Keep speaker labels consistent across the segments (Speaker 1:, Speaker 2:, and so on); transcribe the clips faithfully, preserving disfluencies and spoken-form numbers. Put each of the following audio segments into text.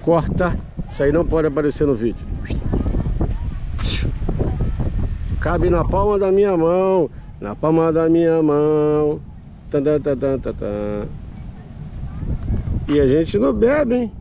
Speaker 1: Corta. Isso aí não pode aparecer no vídeo. Cabe na palma da minha mão. Na palma da minha mão. Tadã, tadã, tadã. E a gente não bebe, hein?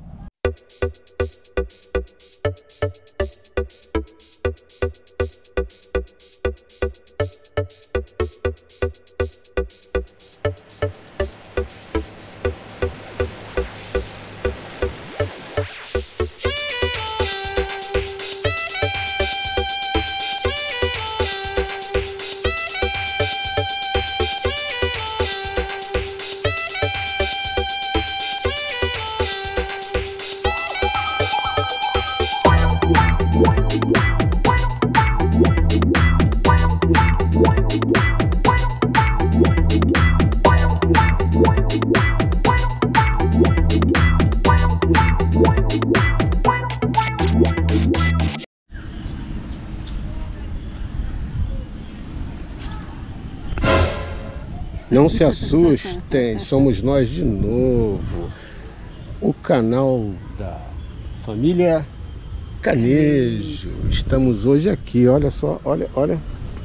Speaker 1: Não se assustem, somos nós de novo. O canal da família Canejo. Estamos hoje aqui, olha só, olha, olha.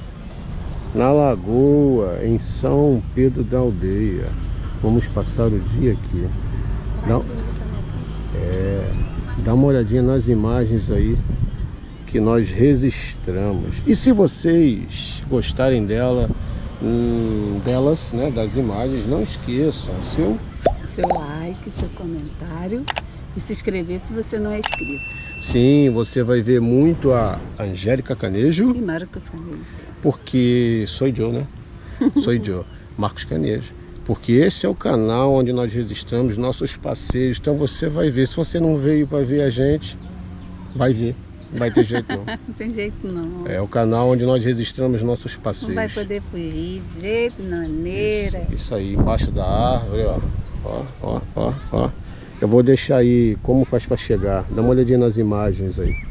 Speaker 1: Na Lagoa, em São Pedro da Aldeia. Vamos passar o dia aqui. Dá, é, dá uma olhadinha nas imagens aí que nós registramos. E se vocês gostarem dela, hum, delas, né, das imagens, não esqueçam seu
Speaker 2: seu like, seu comentário e se inscrever se você não é inscrito.
Speaker 1: Sim, você vai ver muito a Angélica Canejo
Speaker 2: E Marcos Canejo.
Speaker 1: Porque sou eu, né? Sou eu, Marcos Canejo. Porque esse é o canal onde nós registramos nossos passeios. Então você vai ver. Se você não veio para ver a gente, vai ver. Não vai ter jeito não.
Speaker 2: Não tem jeito não.
Speaker 1: É o canal onde nós registramos nossos passeios.
Speaker 2: Não vai poder fugir de jeito, maneira.
Speaker 1: Isso, isso aí, embaixo da árvore, ó. Ó, ó, ó, ó. Eu vou deixar aí como faz para chegar. Dá uma olhadinha nas imagens aí.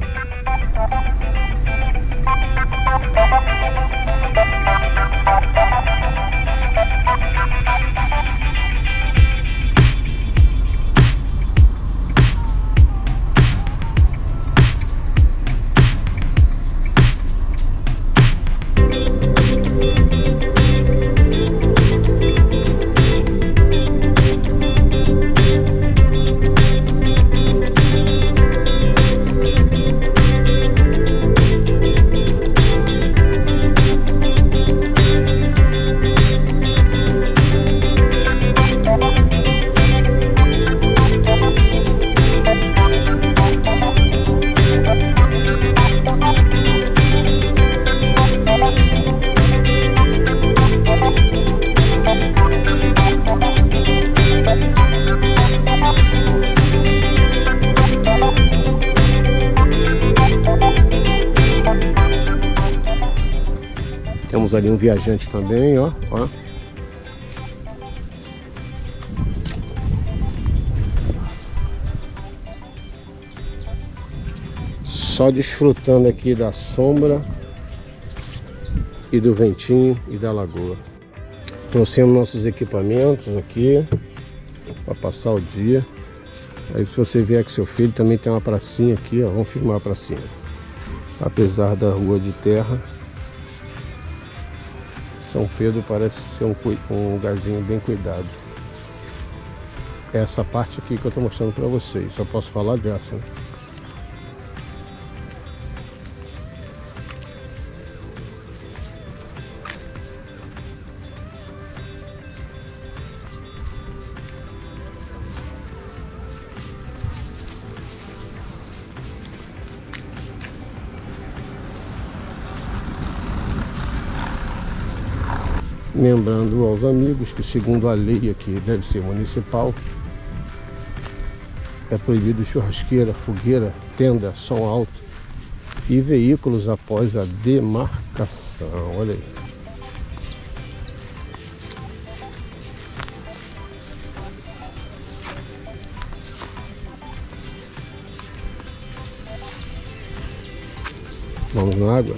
Speaker 1: Temos ali um viajante também, ó, ó. Só desfrutando aqui da sombra e do ventinho e da lagoa. Trouxemos nossos equipamentos aqui para passar o dia. Aí se você vier com seu filho, também tem uma pracinha aqui, ó. Vamos filmar a pracinha. Apesar da rua de terra, São Pedro parece ser um, um lugarzinho bem cuidado. É essa parte aqui que eu estou mostrando para vocês. Só posso falar dessa, né? Lembrando aos amigos que, segundo a lei aqui, deve ser municipal, é proibido churrasqueira, fogueira, tenda, som alto e veículos após a demarcação. Olha aí. Vamos na água.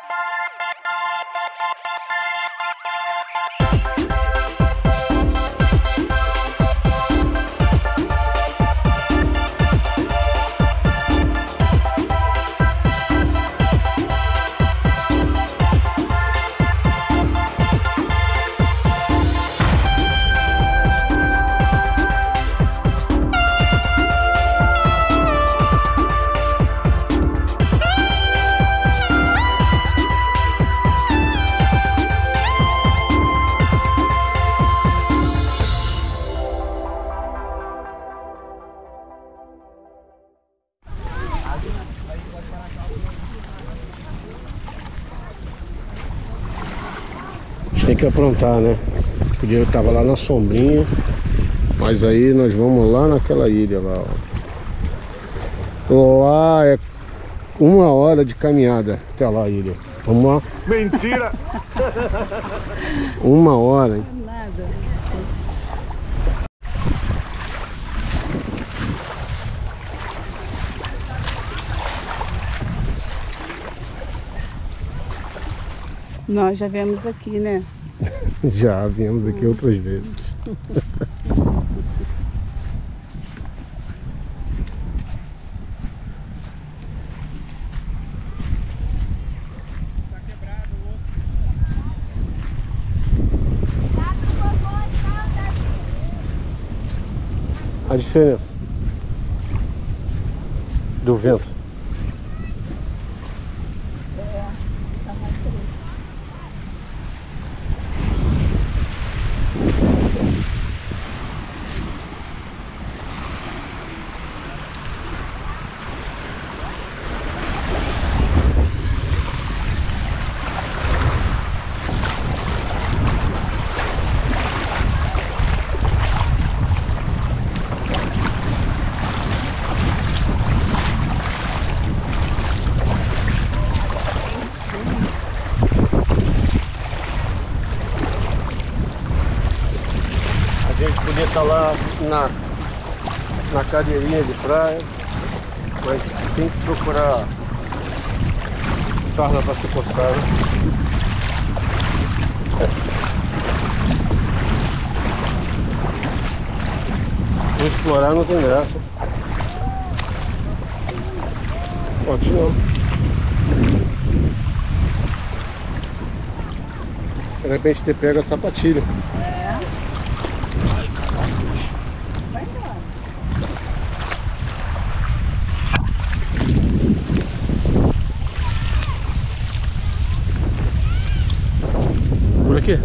Speaker 1: Tem que aprontar, né? Podia estar lá na sombrinha, mas aí nós vamos lá naquela ilha lá, ó. Lá é uma hora de caminhada até lá a ilha. Vamos lá.
Speaker 3: Mentira!
Speaker 1: Uma hora, hein?
Speaker 2: Nada. Nós já viemos aqui, né?
Speaker 1: Já viemos aqui outras vezes. A diferença do vento. A gente podia estar lá na, na cadeirinha de praia, mas tem que procurar sarna para se coçar, né? Vou explorar, não tem graça. Pode não. De repente você pega a sapatilha.
Speaker 2: É. Vai embora.
Speaker 1: Por aqui?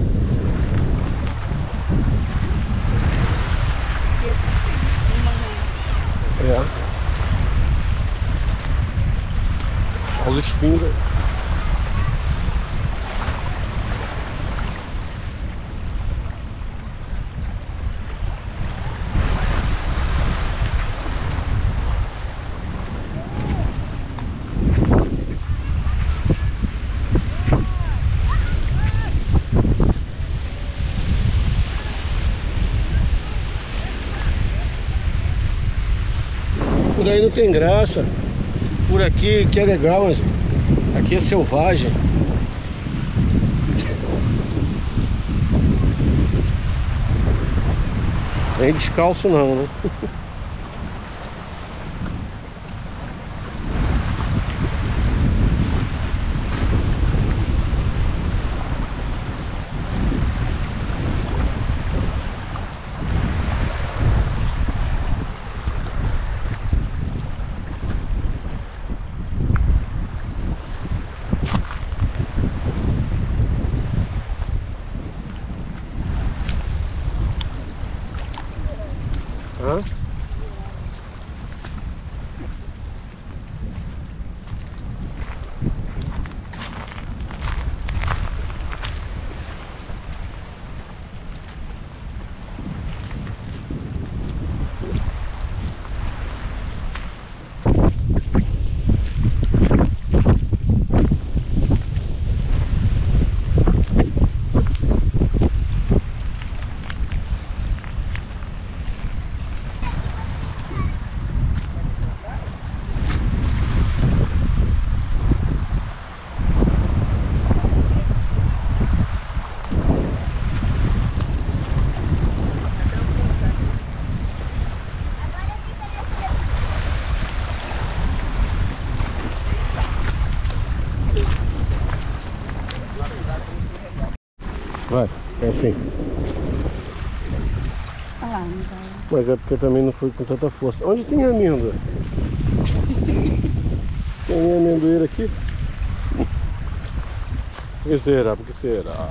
Speaker 1: É. Olha os espinhos. Por aí não tem graça. Por aqui que é legal, mas aqui é selvagem. Vem descalço não, né? Hã? Vai, é assim.
Speaker 2: Ah lá, não vai.
Speaker 1: Mas é porque eu também não fui com tanta força. Onde tem amêndoa? Tem amendoeira aqui? Por que será? Por que será?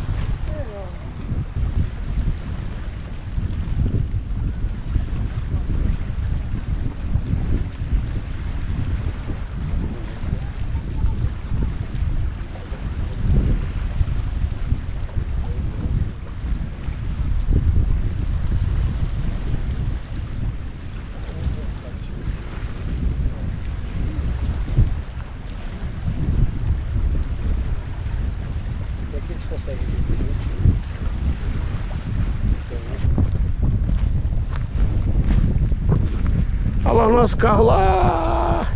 Speaker 1: Olha lá o nosso carro lá,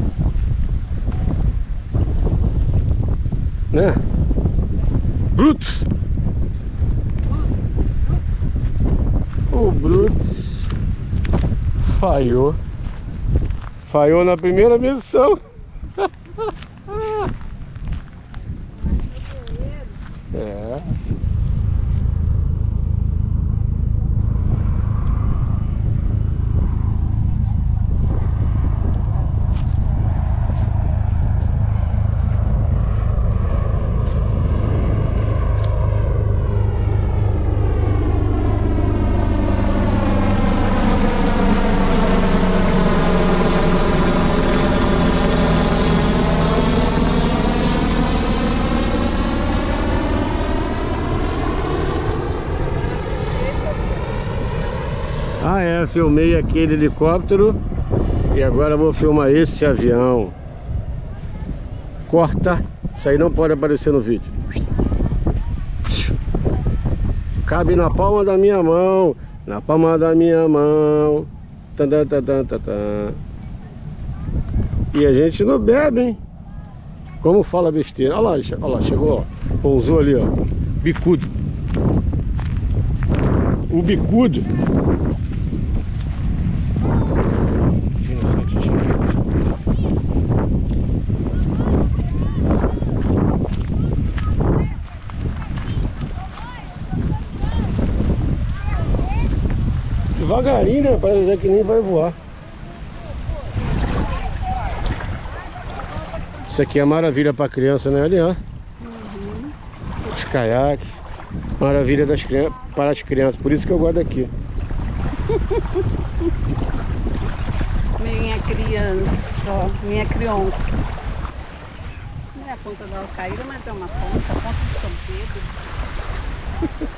Speaker 1: né? Brutus. O Brutus falhou. Falhou na primeira missão. É. Ah é, filmei aquele helicóptero e agora vou filmar esse avião. Corta, isso aí não pode aparecer no vídeo. Cabe na palma da minha mão, na palma da minha mão. Tan, tan, tan, tan, tan, tan. E a gente não bebe, hein? Como fala besteira. Olha lá, olha lá, chegou, ó. Pousou ali, ó. Bicudo. O bicudo. Devagarinho, né? Parece que nem vai voar. Isso aqui é maravilha para criança, né? Ali, ó. Uhum. Os caiaques. Maravilha das crianças, para as crianças. Por isso que eu gosto daqui.
Speaker 2: Minha criança, minha criança. Não é a ponta da Alcaíra, mas é uma ponta, a ponta de São Pedro.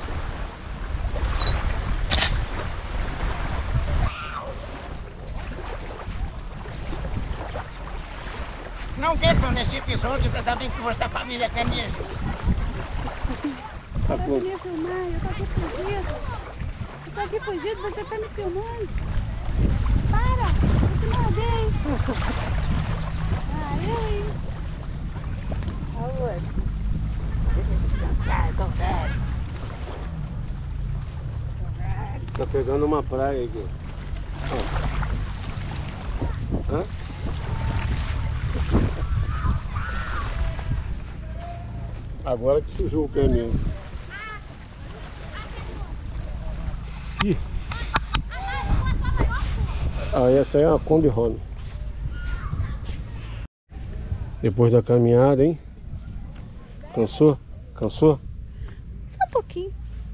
Speaker 3: Não percam neste episódio das aventuras da família Canejo.
Speaker 1: Tá bom.
Speaker 2: Você me filmar, eu tô aqui fugido. Eu tô aqui fugido, você tá me filmando. Para, eu te mandei. Aí. Olha, deixa eu descansar, eu tô velho.
Speaker 1: Tá pegando uma praia aqui. Ó. Hã? Agora que sujou o pé mesmo. Ih. Ah, essa aí é uma Kombi Home. Depois da caminhada, hein? Cansou? Cansou?
Speaker 2: Só um pouquinho.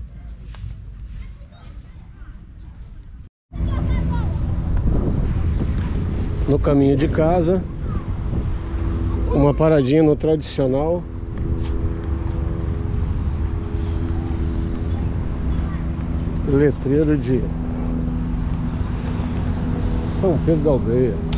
Speaker 1: No caminho de casa, uma paradinha no tradicional. Letreiro de São Pedro da Aldeia.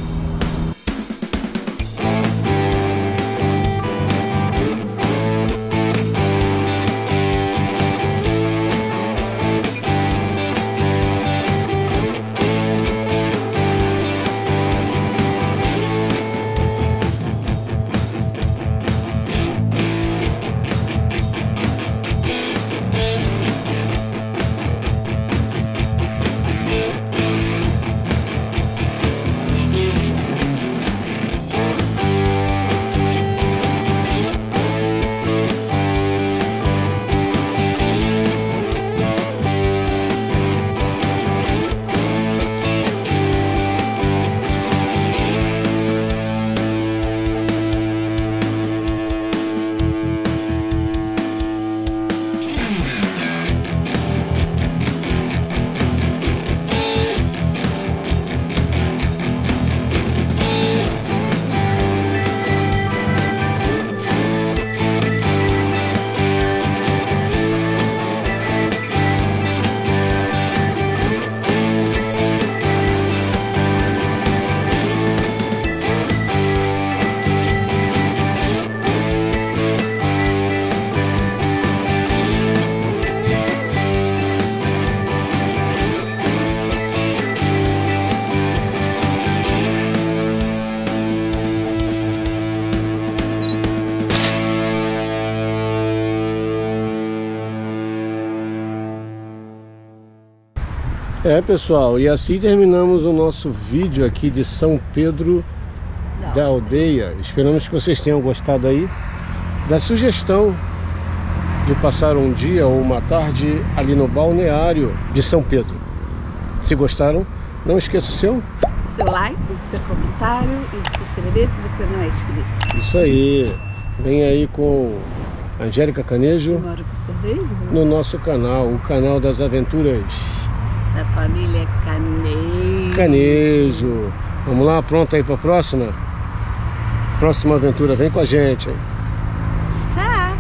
Speaker 1: É, pessoal, e assim terminamos o nosso vídeo aqui de São Pedro
Speaker 2: Não.
Speaker 1: da Aldeia. Esperamos que vocês tenham gostado aí da sugestão de passar um dia ou uma tarde ali no balneário de São Pedro. Se gostaram, não esqueça o seu...
Speaker 2: Seu like, seu comentário e de se inscrever se você não é inscrito.
Speaker 1: Isso aí. Vem aí com Angélica Canejo
Speaker 2: Moro com Canejo,
Speaker 1: no nosso canal, o canal das aventuras
Speaker 2: da família Canejo.
Speaker 1: Canejo. Vamos lá, pronto aí para a próxima? Próxima aventura, vem com a gente.
Speaker 2: Tchau.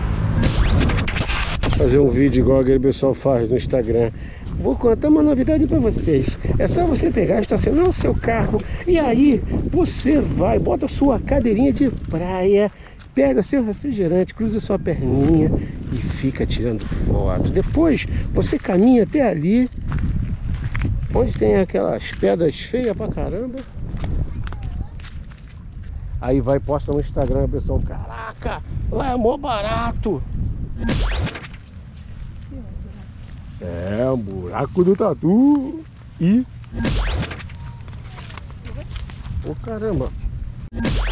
Speaker 1: Fazer um vídeo igual aquele pessoal faz no Instagram. Vou contar uma novidade para vocês. É só você pegar, estacionar o seu carro e aí você vai, bota sua cadeirinha de praia, pega seu refrigerante, cruza sua perninha e fica tirando foto. Depois você caminha até ali, onde tem aquelas pedras feias pra caramba. Aí vai e posta no Instagram, pessoal. Caraca, lá é mó barato. É, um buraco do tatu. E... Ô, caramba.